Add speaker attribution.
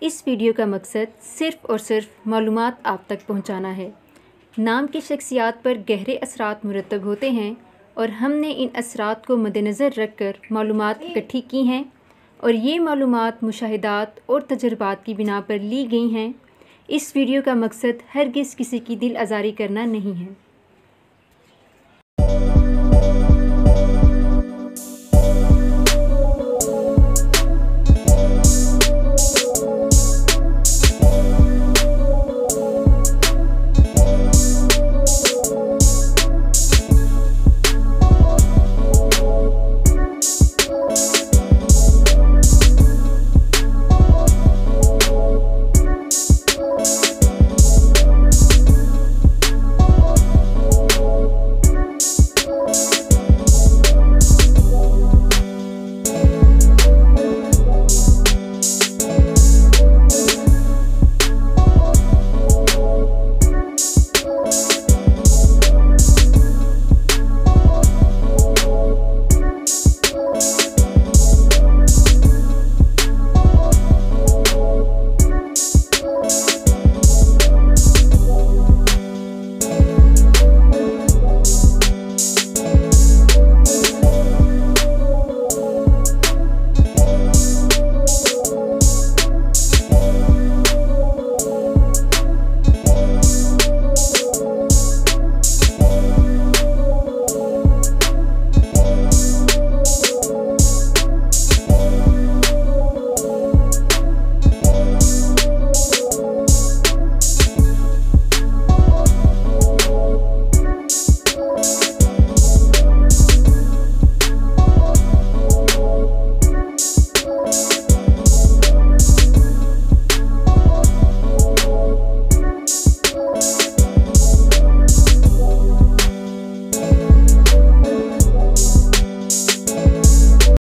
Speaker 1: इस वीडियो का मकसद सिर्फ़ और सिर्फ मालूमात आप तक पहुंचाना है। नाम की शख्सियात पर गहरे असरात मुरतब होते हैं और हमने इन असरात को मद्देनज़र रख कर मालूमात इकट्ठी की हैं और ये मालूमात मुशाहिदात और तजर्बात की बिना पर ली गई हैं। इस वीडियो का मकसद हरगिज़ किसी की दिल आज़ारी करना नहीं है।